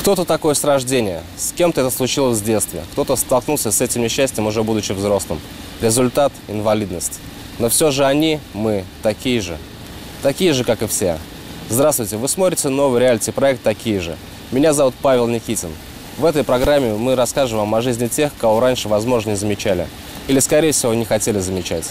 Кто-то такой с рождения, с кем-то это случилось в детстве, кто-то столкнулся с этим несчастьем уже будучи взрослым. Результат – инвалидность. Но все же они, мы, такие же, как и все. Здравствуйте, вы смотрите новый реалити-проект «Такие же». Меня зовут Павел Никитин. В этой программе мы расскажем вам о жизни тех, кого раньше, возможно, не замечали. Или, скорее всего, не хотели замечать.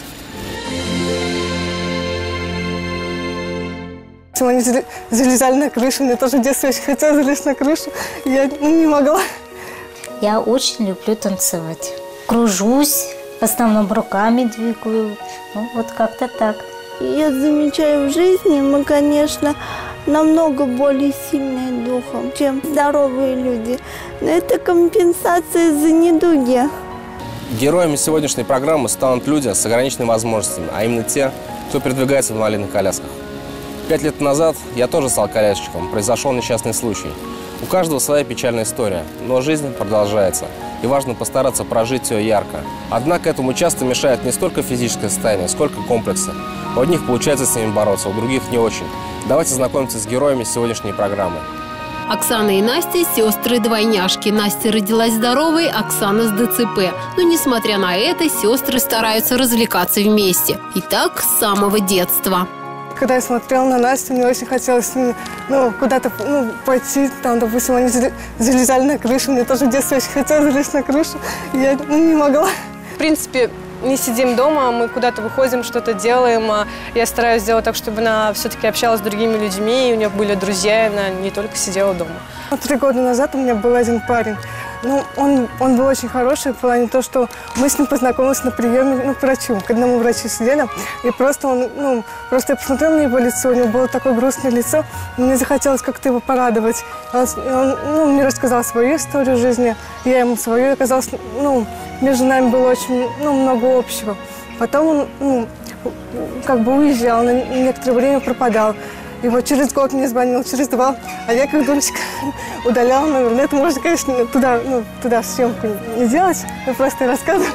Они залезали на крышу, мне тоже в детстве очень хотелось залезть на крышу, я не могла. Я очень люблю танцевать. Кружусь, в основном руками двигаю, ну вот как-то так. Я замечаю в жизни, мы, конечно, намного более сильные духом, чем здоровые люди. Но это компенсация за недуги. Героями сегодняшней программы станут люди с ограниченными возможностями, а именно те, кто передвигается в инвалидных колясках. 5 лет назад я тоже стал колясочником, произошел несчастный случай. У каждого своя печальная история, но жизнь продолжается, и важно постараться прожить ее ярко. Однако этому часто мешает не столько физическое состояние, сколько комплексы. У одних получается с ними бороться, у других не очень. Давайте знакомиться с героями сегодняшней программы. Оксана и Настя – сестры-двойняшки. Настя родилась здоровой, Оксана с ДЦП. Но, несмотря на это, сестры стараются развлекаться вместе. И так с самого детства. Когда я смотрела на Настю, мне очень хотелось с ними куда-то пойти. Там, допустим, они залезали на крышу. Мне тоже в детстве очень хотелось залезть на крышу. Я не могла. В принципе, не сидим дома, мы куда-то выходим, что-то делаем. Я стараюсь сделать так, чтобы она все-таки общалась с другими людьми, и у нее были друзья, и она не только сидела дома. 3 года назад у меня был один парень. Он был очень хороший в плане того, что мы с ним познакомились на приеме к врачу. К одному врачу сидели, и просто я посмотрела на его лицо, у него было такое грустное лицо, мне захотелось как-то его порадовать. Он мне рассказал свою историю жизни, я ему свою, и оказалось, между нами было очень много общего. Потом он как бы уезжал, на некоторое время пропадал. И вот через год мне звонил, через 2, а я как дурочка удаляла номер. Это можно, конечно, туда съемку не делать, я просто рассказываю.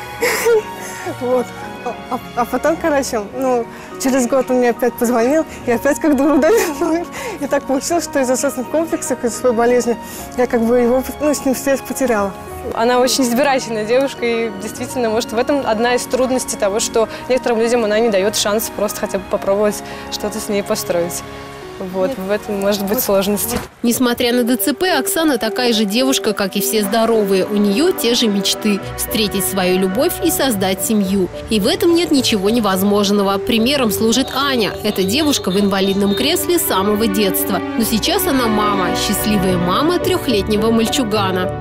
Вот. А потом, короче, через год он мне опять позвонил, и опять как дура удалил номер. И так получилось, что из-за собственных комплексов, из-за своей болезни, я как бы его с ним связь потеряла. Она очень избирательная девушка, и действительно, может, в этом одна из трудностей того, что некоторым людям она не дает шанс просто хотя бы попробовать что-то с ней построить. Вот, в этом может быть сложности. Несмотря на ДЦП, Оксана такая же девушка, как и все здоровые. У нее те же мечты – встретить свою любовь и создать семью. И в этом нет ничего невозможного. Примером служит Аня. Эта девушка в инвалидном кресле с самого детства. Но сейчас она мама, счастливая мама 3-летнего мальчугана.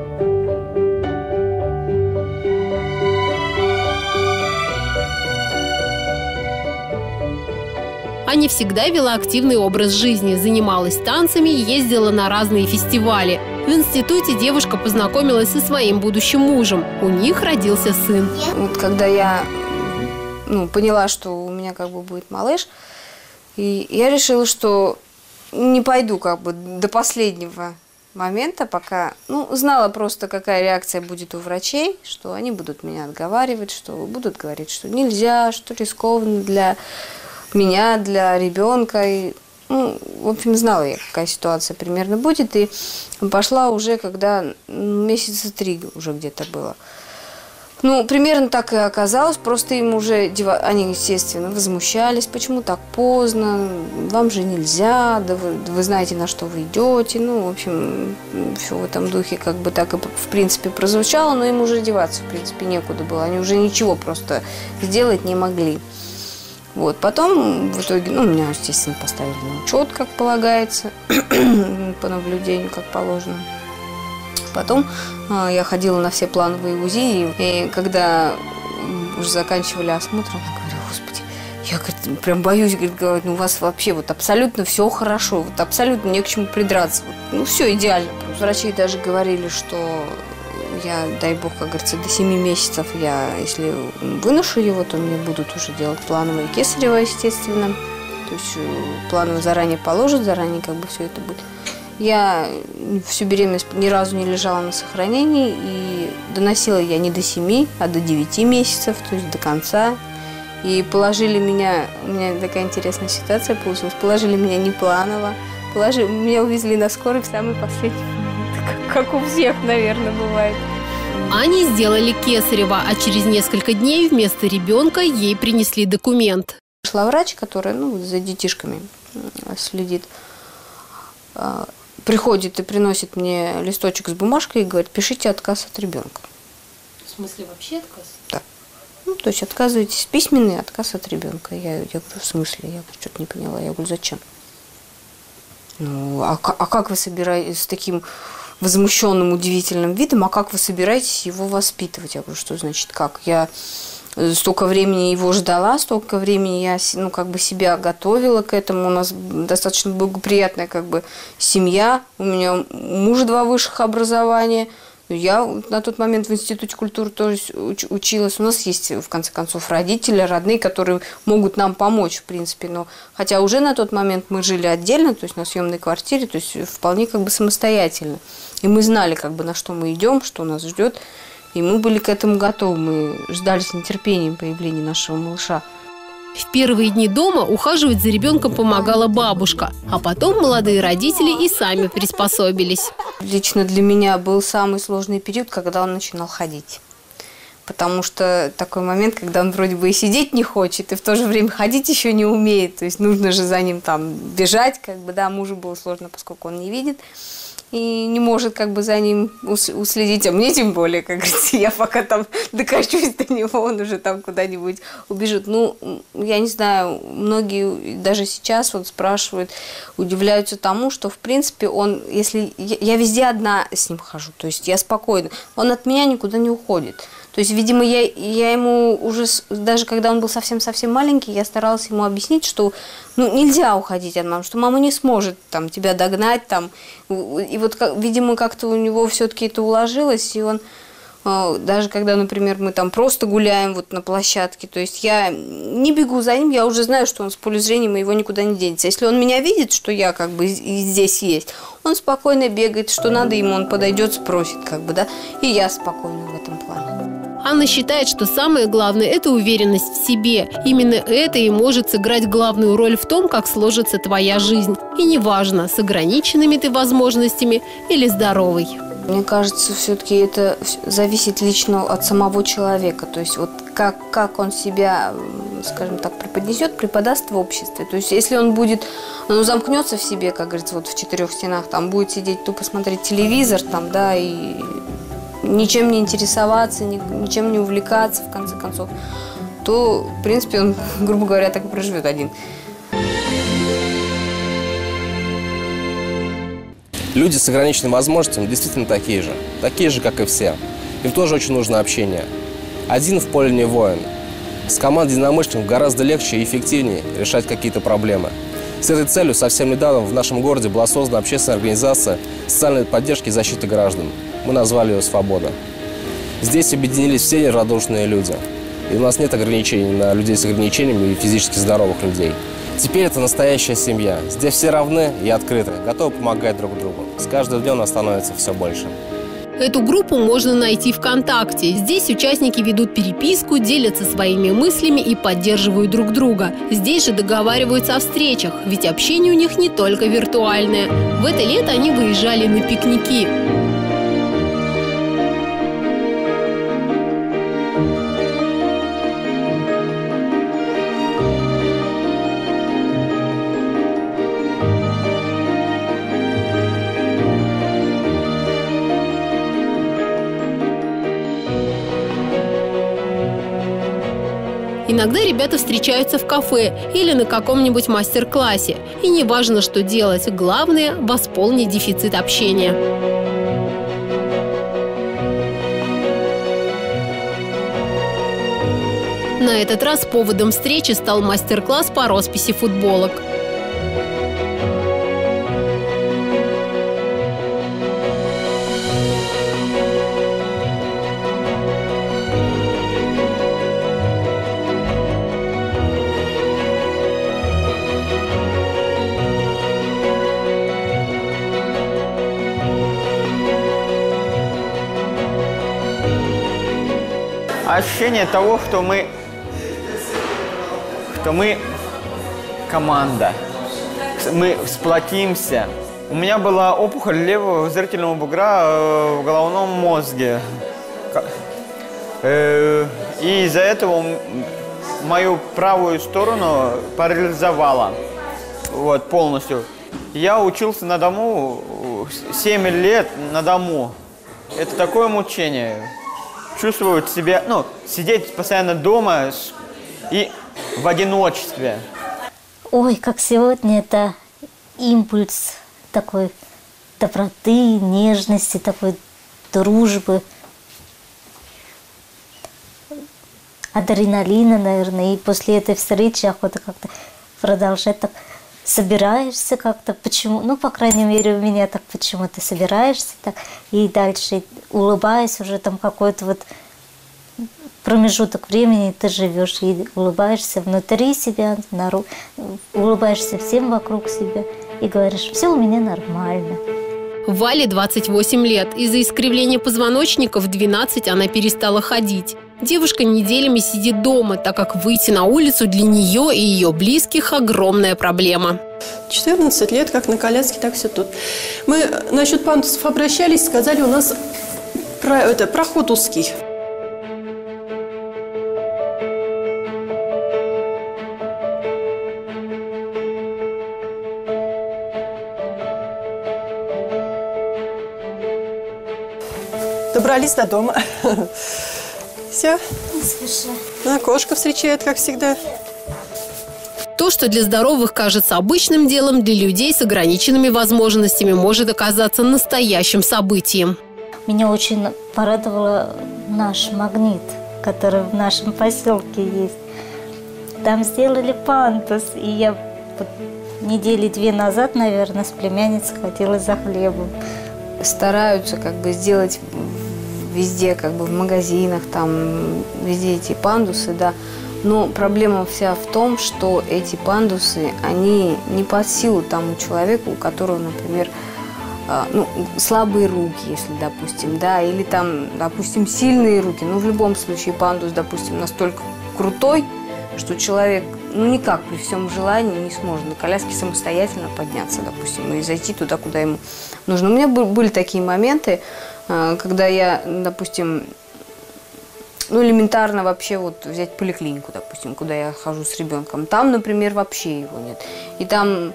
Аня всегда вела активный образ жизни, занималась танцами и ездила на разные фестивали. В институте девушка познакомилась со своим будущим мужем. У них родился сын. Вот когда я поняла, что у меня как бы будет малыш, и я решила, что не пойду как бы до последнего момента, пока знала просто, какая реакция будет у врачей, что они будут меня отговаривать, что будут говорить, что нельзя, что рискованно для меня, для ребенка. И, в общем, знала я, какая ситуация примерно будет. И пошла уже, когда месяца 3 уже где-то было. Примерно так и оказалось. Просто им уже, они, естественно, возмущались. Почему так поздно? Вам же нельзя. Да вы знаете, на что вы идете. В общем, все в этом духе как бы так и, в принципе, прозвучало. Но им уже деваться, в принципе, некуда было. Они уже ничего просто сделать не могли. Вот. Потом, в итоге, меня, естественно, поставили на учет, как полагается, по наблюдению, как положено. Потом я ходила на все плановые УЗИ, и когда уже заканчивали осмотр, она говорила: господи, я, говорит, прям боюсь, говорит, у вас вообще вот абсолютно все хорошо, вот абсолютно не к чему придраться, все идеально. Врачи даже говорили, что я, дай бог, как говорится, до 7 месяцев если выношу его, то мне будут уже делать плановое кесарево, естественно. То есть планово заранее положат, заранее как бы все это будет. Я всю беременность ни разу не лежала на сохранении, и доносила я не до 7, а до 9 месяцев, то есть до конца. И положили меня, у меня такая интересная ситуация получилась, положили меня не планово, Меня увезли на скорой в самый последний момент, как у всех, наверное, бывает. Ане сделали кесарево, а через несколько дней вместо ребенка ей принесли документ. Пришла врач, которая за детишками следит. Приходит и приносит мне листочек с бумажкой и говорит: пишите отказ от ребенка. В смысле, вообще отказ? Да. То есть отказываетесь, письменный отказ от ребенка. Я говорю: в смысле? Я что-то не поняла. Я говорю: зачем? А как вы собираетесь с таким возмущенным, удивительным видом, а как вы собираетесь его воспитывать? Я говорю: что значит как? Я столько времени его ждала, столько времени я себя готовила к этому. У нас достаточно благоприятная семья. У меня муж 2 высших образования. Я на тот момент в Институте культуры тоже училась. У нас есть, в конце концов, родители, родные, которые могут нам помочь, в принципе. Но хотя уже на тот момент мы жили отдельно, то есть на съемной квартире, то есть вполне самостоятельно. И мы знали, на что мы идем, что нас ждет. И мы были к этому готовы. Мы ждали с нетерпением появления нашего малыша. В первые дни дома ухаживать за ребенком помогала бабушка, а потом молодые родители и сами приспособились. Лично для меня был самый сложный период, когда он начинал ходить. Потому что такой момент, когда он вроде бы и сидеть не хочет, и в то же время ходить еще не умеет. То есть нужно же за ним бежать. Мужу было сложно, поскольку он не видит. И не может за ним уследить, а мне тем более, как говорится, я пока докачусь до него, он уже куда-нибудь убежит. Я не знаю, многие даже сейчас спрашивают, удивляются тому, что в принципе он, если я везде одна с ним хожу, то есть я спокойна, он от меня никуда не уходит. То есть, видимо, я ему уже, даже когда он был совсем-совсем маленький, я старалась ему объяснить, что нельзя уходить от мамы, что мама не сможет тебя догнать. И видимо, как-то у него все-таки это уложилось, и он, даже когда, например, мы просто гуляем на площадке, то есть я не бегу за ним, я уже знаю, что он с поля зрения моего никуда не денется. Если он меня видит, что я здесь есть, он спокойно бегает, что надо ему, он подойдет, спросит, и я спокойна в этом плане. Анна считает, что самое главное – это уверенность в себе. Именно это и может сыграть главную роль в том, как сложится твоя жизнь. И неважно, с ограниченными ты возможностями или здоровой. Мне кажется, все-таки это зависит лично от самого человека. То есть как он себя, скажем так, преподаст в обществе. То есть если он будет, замкнется в себе, как говорится, в 4 стенах, будет сидеть, тупо смотреть телевизор, и ничем не интересоваться, ничем не увлекаться, в конце концов, то, в принципе, он, грубо говоря, так и проживет один. Люди с ограниченными возможностями действительно такие же, как и все. Им тоже очень нужно общение. Один в поле не воин. С командой единомышленников гораздо легче и эффективнее решать какие-то проблемы. С этой целью совсем недавно в нашем городе была создана общественная организация социальной поддержки и защиты граждан. Мы назвали ее «Свобода». Здесь объединились все неравнодушные люди. И у нас нет ограничений на людей с ограничениями и физически здоровых людей. Теперь это настоящая семья. Здесь все равны и открыты, готовы помогать друг другу. С каждым днем нас становится все больше. Эту группу можно найти ВКонтакте. Здесь участники ведут переписку, делятся своими мыслями и поддерживают друг друга. Здесь же договариваются о встречах, ведь общение у них не только виртуальное. В это лето они выезжали на пикники. Иногда ребята встречаются в кафе или на каком-нибудь мастер-классе. И не важно, что делать. Главное – восполнить дефицит общения. На этот раз поводом встречи стал мастер-класс по росписи футболок. Ощущение того, что мы команда. мы сплотимся. У меня была опухоль левого зрительного бугра в головном мозге. И из-за этого мою правую сторону парализовало вот, полностью. Я учился на дому 7 лет на дому. Это такое мучение. Чувствовать себя, ну, сидеть постоянно дома и в одиночестве. Ой, как сегодня это импульс такой доброты, нежности, такой дружбы, адреналина, наверное. И после этой встречи охота как-то продолжать так. Собираешься как-то, почему, ну, по крайней мере, у меня так почему-то собираешься так, и дальше улыбаясь уже там какой-то вот промежуток времени ты живешь и улыбаешься внутри себя, улыбаешься всем вокруг себя и говоришь, все у меня нормально. Вале 28 лет. Из-за искривления позвоночника в 12 она перестала ходить. Девушка неделями сидит дома, так как выйти на улицу для нее и ее близких огромная проблема. 14 лет, как на коляске, так все тут. Мы насчет пандусов обращались, сказали, у нас проход узкий. Добрались до дома. Все. Окошко встречает, как всегда. То, что для здоровых кажется обычным делом, для людей с ограниченными возможностями может оказаться настоящим событием. Меня очень порадовал наш магнит, который в нашем поселке есть. Там сделали пандус, и я недели 2 назад, наверное, с племянницей ходила за хлебом. Стараются как бы сделать везде, как бы в магазинах, там везде эти пандусы, да. Но проблема вся в том, что эти пандусы, они не под силу тому человеку, у которого, например, ну, слабые руки, если, допустим, да, или там, допустим, сильные руки. Ну, в любом случае пандус, допустим, настолько крутой, что человек, ну, никак при всем желании не сможет на коляске самостоятельно подняться, допустим, и зайти туда, куда ему нужно. У меня были такие моменты, когда я, допустим, ну, элементарно вообще вот взять поликлинику, допустим, куда я хожу с ребенком. Там, например, вообще его нет. И там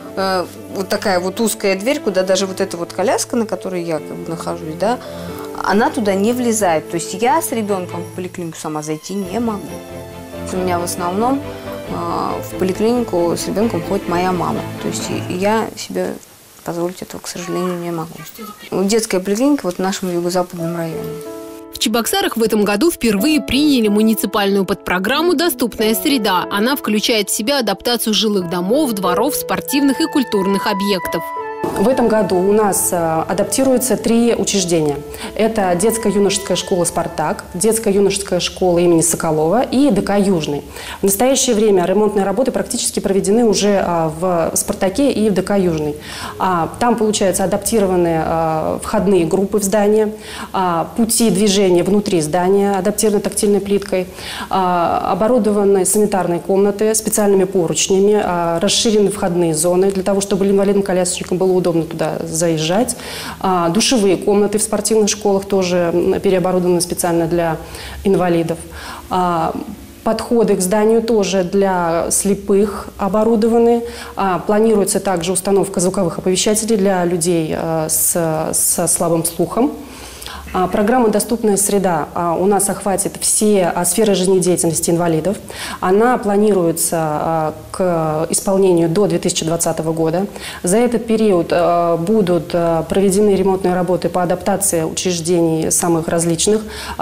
вот такая вот узкая дверь, куда даже вот эта вот коляска, на которой я как бы нахожусь, да, она туда не влезает. То есть я с ребенком в поликлинику сама зайти не могу. У меня в основном в поликлинику с ребенком ходит моя мама. То есть я себе позволить этого, к сожалению, не могу. Детская поликлиника вот в нашем юго-западном районе. В Чебоксарах в этом году впервые приняли муниципальную подпрограмму «Доступная среда». Она включает в себя адаптацию жилых домов, дворов, спортивных и культурных объектов. В этом году у нас адаптируются 3 учреждения. Это детско-юношеская школа «Спартак», детско-юношеская школа имени Соколова и ДК «Южный». В настоящее время ремонтные работы практически проведены уже в «Спартаке» и в ДК «Южный». Там, получается, адаптированы входные группы в здание, пути движения внутри здания, адаптированы тактильной плиткой, оборудованы санитарные комнаты специальными поручнями, расширены входные зоны для того, чтобы инвалидам-колясочникам было удобно туда заезжать. Душевые комнаты в спортивных школах тоже переоборудованы специально для инвалидов. Подходы к зданию тоже для слепых оборудованы. Планируется также установка звуковых оповещателей для людей со слабым слухом. Программа «Доступная среда» у нас охватит все сферы жизнедеятельности инвалидов. Она планируется к исполнению до 2020 года. За этот период будут проведены ремонтные работы по адаптации учреждений самых различных,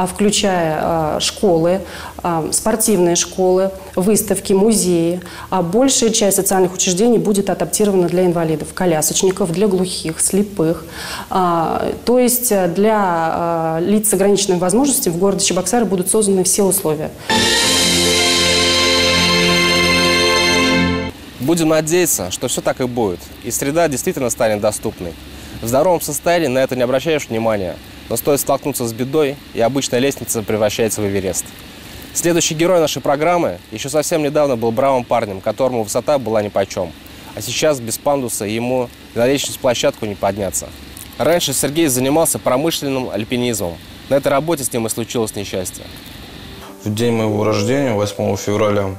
включая школы, спортивные школы, выставки, музеи. Большая часть социальных учреждений будет адаптирована для инвалидов, колясочников, для глухих, слепых. То есть для лиц с ограниченными возможностями в городе Чебоксары будут созданы все условия. Будем надеяться, что все так и будет, и среда действительно станет доступной. В здоровом состоянии на это не обращаешь внимания, но стоит столкнуться с бедой, и обычная лестница превращается в Эверест. Следующий герой нашей программы еще совсем недавно был бравым парнем, которому высота была нипочем. А сейчас без пандуса ему на лестничную площадку не подняться. Раньше Сергей занимался промышленным альпинизмом. На этой работе с ним и случилось несчастье. В день моего рождения, 8 февраля,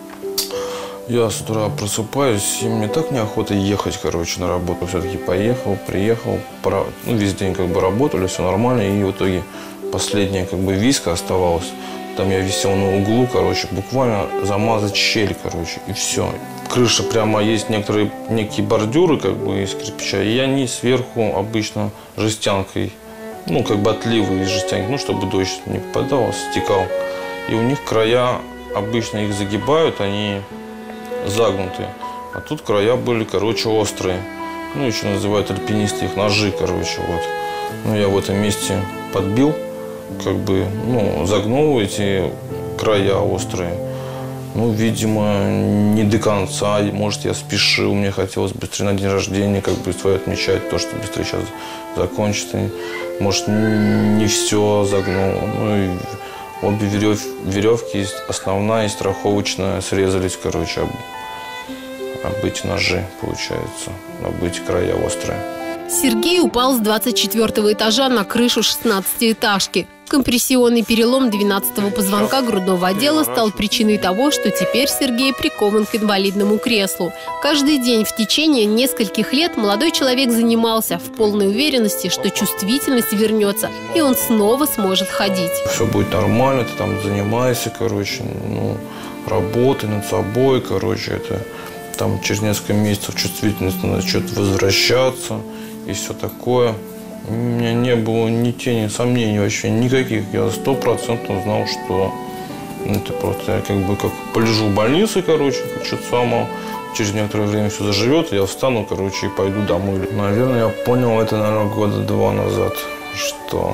я с утра просыпаюсь, и мне так неохота ехать, короче, на работу. Все-таки поехал, приехал, ну, весь день как бы работали, все нормально. И в итоге последняя как бы виска оставалась. Там я висел на углу, короче, буквально замазать щель, короче, и все. Крыша прямо есть некие бордюры, как бы, из кирпича, и они сверху обычно жестянкой, ну, как бы отливы из жестянки, ну, чтобы дождь не попадал, стекал. И у них края, обычно их загибают, они загнутые. А тут края были, короче, острые. Ну, еще называют альпинисты их ножи, короче, вот. Ну, я в этом месте подбил, как бы, ну, загнул эти края острые. Ну, видимо, не до конца. Может, я спешил, мне хотелось быстрее на день рождения, как бы, свое отмечать, то, что быстрее сейчас закончится. Может, не все загнул. Ну, и обе веревки, основная и страховочная, срезались, короче, об эти ножи, получается, об эти края острые. Сергей упал с 24-го этажа на крышу 16-этажки. Компрессионный перелом 12-го позвонка грудного отдела стал причиной того, что теперь Сергей прикован к инвалидному креслу. Каждый день в течение нескольких лет молодой человек занимался в полной уверенности, что чувствительность вернется, и он снова сможет ходить. Все будет нормально, ты там занимайся, короче, ну, работай над собой, короче, это там через несколько месяцев чувствительность начнет возвращаться и все такое. У меня не было ни тени сомнений вообще никаких. Я 100% знал, что это просто я как бы как полежу в больнице, короче, что-то самое. Через некоторое время все заживет, я встану, короче, и пойду домой. Наверное, я понял это, наверное, года 2 назад, что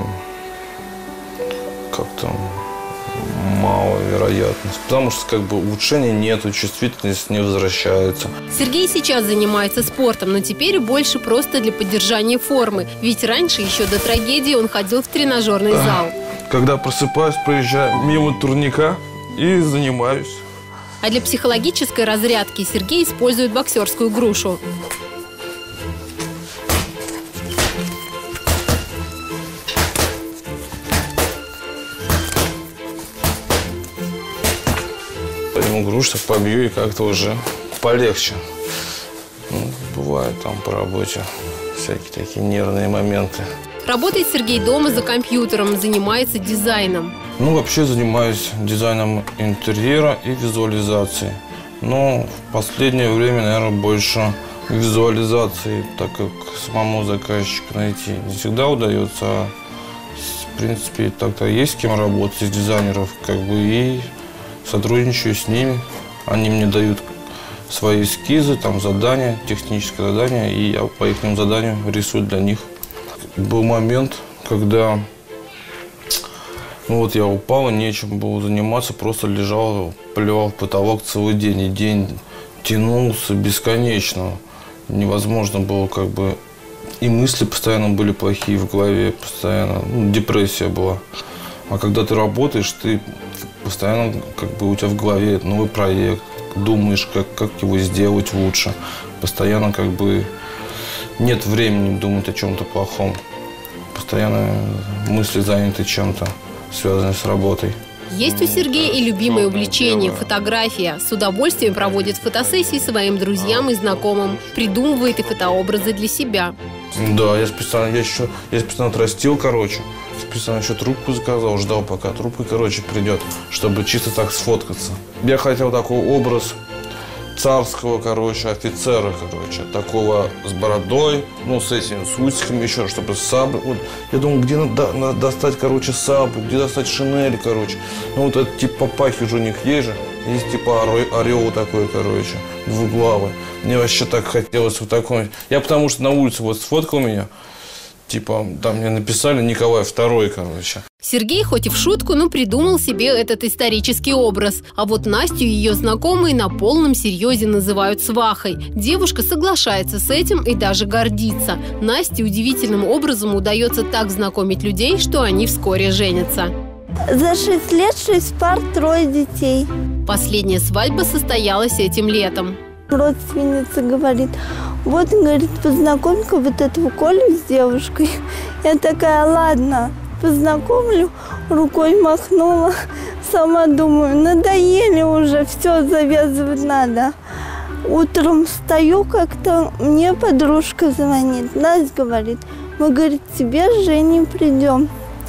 как-то маловероятность. Потому что как бы улучшения нету, чувствительность не возвращается. Сергей сейчас занимается спортом, но теперь больше просто для поддержания формы. Ведь раньше, еще до трагедии, он ходил в тренажерный зал. Когда просыпаюсь, проезжаю мимо турника и занимаюсь. А для психологической разрядки Сергей использует боксерскую грушу. Грушу побью и как-то уже полегче. Ну, бывает там по работе всякие такие нервные моменты. Работает Сергей дома за компьютером, занимается дизайном. Ну, вообще занимаюсь дизайном интерьера и визуализацией. Но в последнее время, наверное, больше визуализации, так как самому заказчика найти не всегда удается. А, в принципе, так-то есть с кем работать из дизайнеров, как бы, и сотрудничаю с ними. Они мне дают свои эскизы, там задания, техническое задание, и я по их заданию рисую для них. Был момент, когда ну вот я упал, и нечем было заниматься, просто лежал, плевал в потолок целый день, и день тянулся бесконечно. Невозможно было как бы, и мысли постоянно были плохие в голове, постоянно, ну, депрессия была. А когда ты работаешь, ты постоянно как бы у тебя в голове новый проект, думаешь, как его сделать лучше. Постоянно как бы нет времени думать о чем-то плохом. Постоянно мысли заняты чем-то, связанным с работой. Есть у Сергея и любимое увлечение – фотография. С удовольствием проводит фотосессии своим друзьям и знакомым. Придумывает и фотообразы для себя. Да, я специально отрастил, короче. Специально еще трубку заказал, ждал, пока трубка, короче, придет, чтобы чисто так сфоткаться. Я хотел такой образ царского, короче, офицера, короче, такого с бородой, ну, с этими, с усиками еще, чтобы саблю. Вот, я думал, где надо достать, короче, саблю, где достать шинель, короче. Ну, вот это типа папахи уже у них есть же. Есть типа орел такой, короче, двуглавый. Мне вообще так хотелось вот такой. Я потому что на улице вот сфоткал меня. Типа, там мне написали Николай II, короче. Сергей хоть и в шутку, но придумал себе этот исторический образ. А вот Настю и ее знакомые на полном серьезе называют свахой. Девушка соглашается с этим и даже гордится. Насте удивительным образом удается так знакомить людей, что они вскоре женятся. За 6 лет 6 пар, 3 детей. Последняя свадьба состоялась этим летом. Родственница говорит: вот, говорит, познакомь-ка вот этого Колю с девушкой. Я такая: ладно, познакомлю, рукой махнула. Сама думаю, надоели уже, все, завязывать надо. Утром встаю как-то, мне подружка звонит. Настя говорит: мы, говорит, тебе с Женей придем.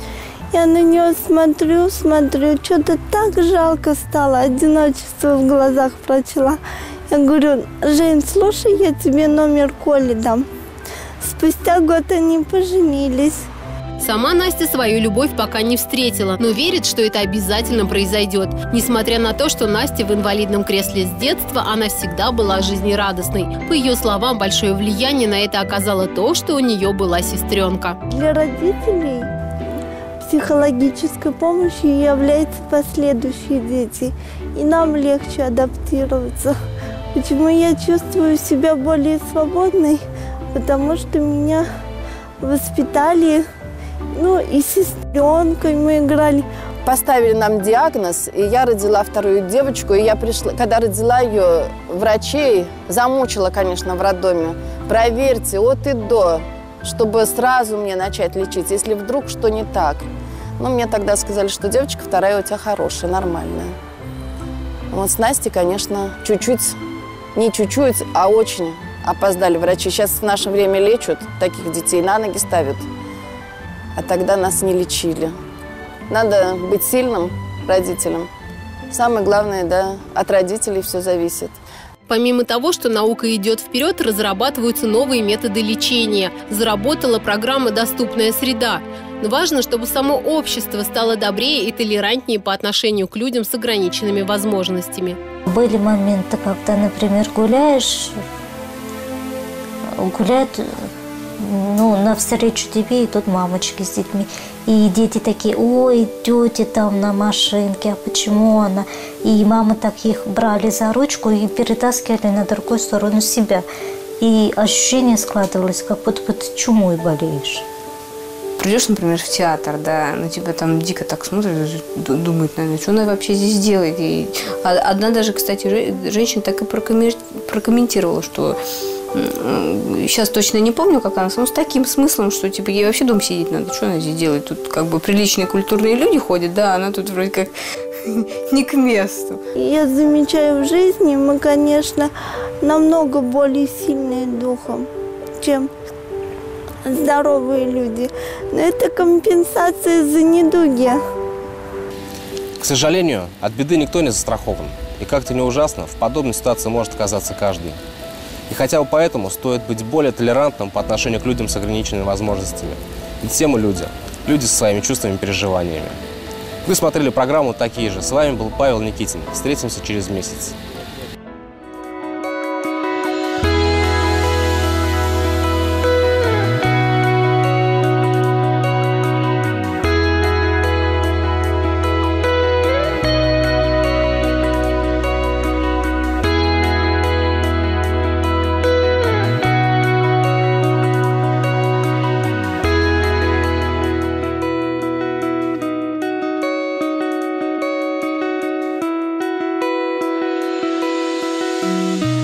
Я на нее смотрю, что-то так жалко стало, одиночество в глазах прочла. Я говорю: Жень, слушай, я тебе номер Коли дам. Спустя год они поженились. Сама Настя свою любовь пока не встретила, но верит, что это обязательно произойдет. Несмотря на то, что Настя в инвалидном кресле с детства, она всегда была жизнерадостной. По ее словам, большое влияние на это оказало то, что у нее была сестренка. Для родителей психологической помощью являются последующие дети. И нам легче адаптироваться. Почему я чувствую себя более свободной? Потому что меня воспитали. Ну и с сестренкой мы играли. Поставили нам диагноз, и я родила вторую девочку. И я пришла, когда родила ее, врачей замучила, конечно, в роддоме. Проверьте от и до, чтобы сразу мне начать лечить, если вдруг что не так. Ну, мне тогда сказали, что девочка вторая у тебя хорошая, нормальная. Вот с Настей, конечно, чуть-чуть, не чуть-чуть, а очень опоздали врачи. Сейчас в наше время лечат таких детей, на ноги ставят. А тогда нас не лечили. Надо быть сильным родителем. Самое главное, да, от родителей все зависит. Помимо того, что наука идет вперед, разрабатываются новые методы лечения. Заработала программа «Доступная среда». Но важно, чтобы само общество стало добрее и толерантнее по отношению к людям с ограниченными возможностями. Были моменты, когда, например, гуляют навстречу тебе идут мамочки с детьми. И дети такие: ой, тети там на машинке, а почему она? И мамы так их брали за ручку и перетаскивали на другую сторону себя. И ощущение складывалось, как будто бы ты чумой болеешь. Придешь, например, в театр, да, на тебя там дико так смотрят, думают, наверное, что она вообще здесь делает. И одна даже, кстати, женщина так и прокомментировала, что сейчас точно не помню, как она, но с таким смыслом, что типа ей вообще дома сидеть надо, что она здесь делает? Тут как бы приличные культурные люди ходят, да, она тут вроде как не к месту. Я замечаю в жизни, мы, конечно, намного более сильные духом, чем здоровые люди. Но это компенсация за недуги. К сожалению, от беды никто не застрахован. И как-то не ужасно, в подобной ситуации может оказаться каждый. И хотя бы поэтому стоит быть более толерантным по отношению к людям с ограниченными возможностями. Ведь все мы люди. Люди со своими чувствами и переживаниями. Вы смотрели программу «Такие же». С вами был Павел Никитин. Встретимся через месяц. Thank you.